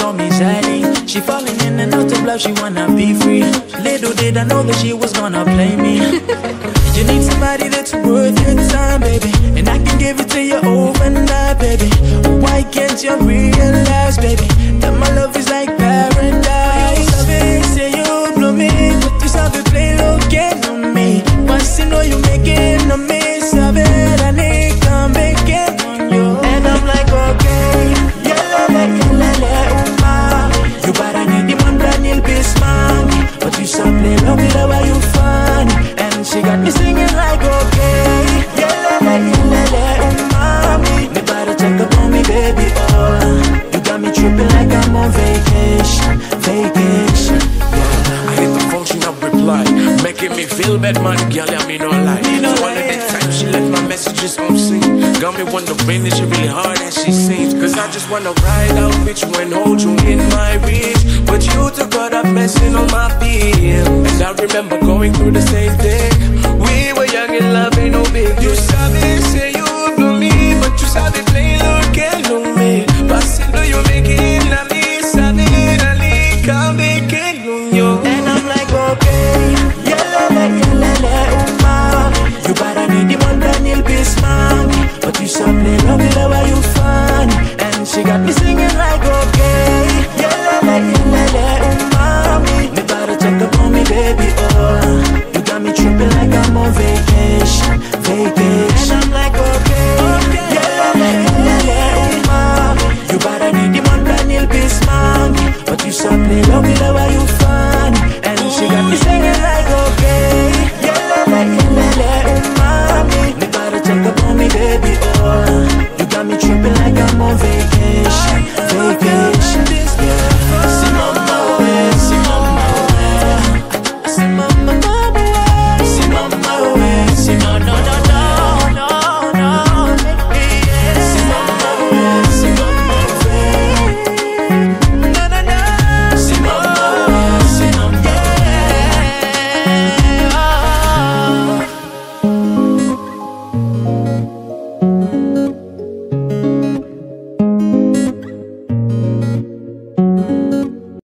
call me Zaddy. She falling in and out of love, she wanna be free. Little did I know that she was gonna play me. You need somebody that's worth your time, baby, and I can give it to you overnight, baby. Why can't you realize, baby, that my love is like paradise? You sabe, say you blow me, but you sabe play low, get on me. Once you know you making a miss, sabe, I need to make it on you. And I'm like, okay, you better need the man brand new beast, man. But you sabe play love, you know why you funny. And she got me singing like, okay, mommy. Me better check up on me, baby, oh. You got me tripping like I'm on vacation, vacation, yeah. I hit the phone, she not reply, making me feel bad, man, girl, I mean no lie. So one of the times she left my messages on scene, got me wondering is she really hard as she seems. Cause I just wanna ride out with you and hold you in my reach, but you took all that messing on my feel. And I remember going through the same thing.